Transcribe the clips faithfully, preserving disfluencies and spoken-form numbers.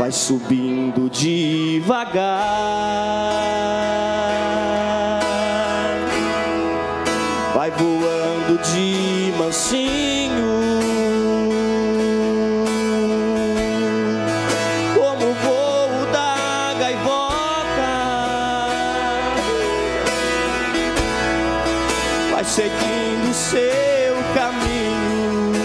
vai subindo devagar, vai voando de mansinho, como o voo da gaivota, vai seguindo o seu caminho.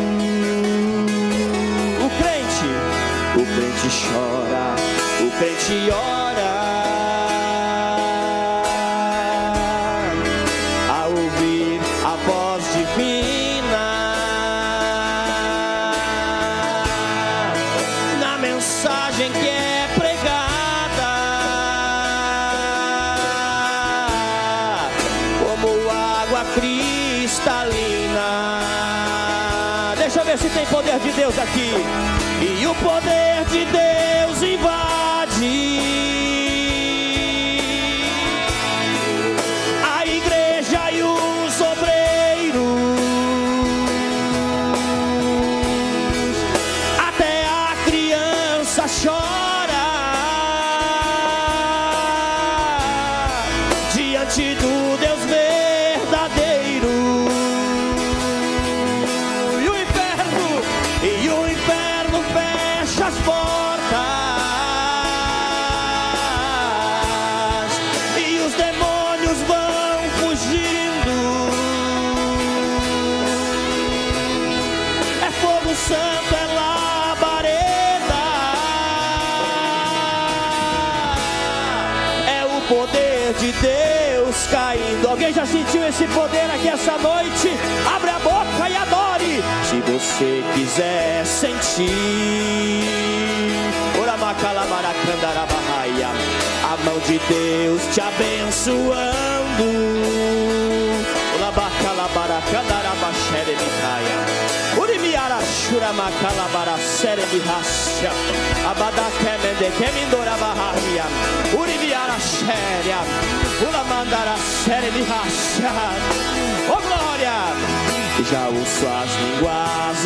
O crente, o crente chora, o crente ora, ao ouvir a voz divina, na mensagem que é pregada, como água cristalina. Deixa eu ver se tem poder de Deus aqui. E o poder de Deus invade a igreja e os obreiros, até a criança chora diante do Deus verdadeiro. E o inferno, e o inferno fecha as portas, e os demônios vão fugindo. É fogo santo, é labareda, é o poder de Deus caindo. Alguém já sentiu esse poder aqui essa noite? Abre a boca e adore, se você quiser sentir. A mão de Deus te abençoando. Oh glória! Já ouço as línguas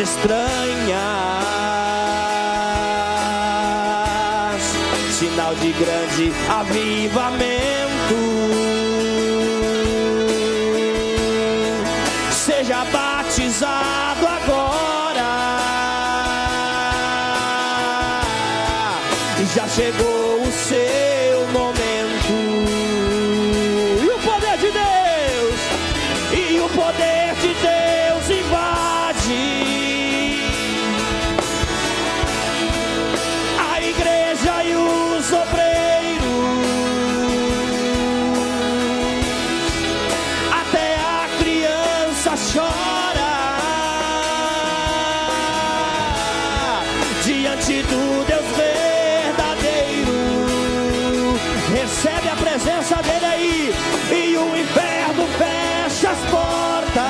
estranhas, sinal de grande avivamento. Seja batizado agora, já chegou o seu momento. E o poder de Deus, e o poder de Deus invade a igreja e os obreiros, até a criança chora diante do Deus verdadeiro. Recebe a presença dele aí, e o inferno fecha as portas.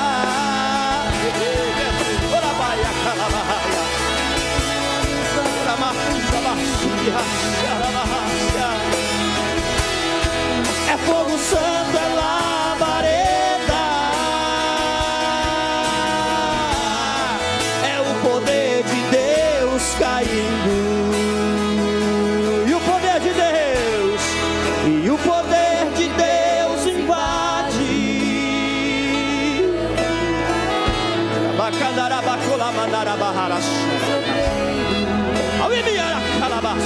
É fogo santo, é labareda, é o poder de Deus caindo. E o poder de Deus, e o poder de Deus invade. Bacandarabacula mandarabaharash. Alimiara calabas.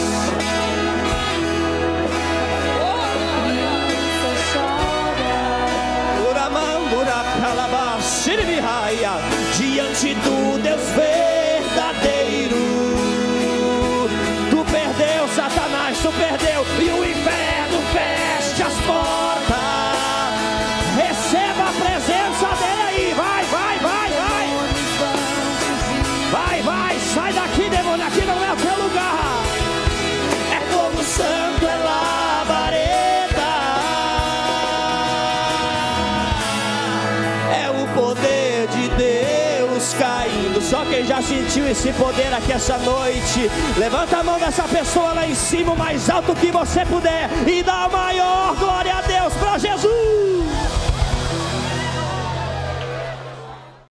Uramandura calabas. Siribihaya. Diante do Deus verdadeiro. Tu perdeu, Satanás, tu perdeu. E o inferno fecha as portas. Receba a presença dele aí. Vai, vai, vai, vai. Vai, vai, sai daqui, demônio. Aqui não é o teu lugar. É fogo santo, é labareda, é o poder de Deus caindo. Só quem já sentiu esse poder aqui essa noite, levanta a mão dessa pessoa lá em cima, o mais alto que você puder, e dá o maior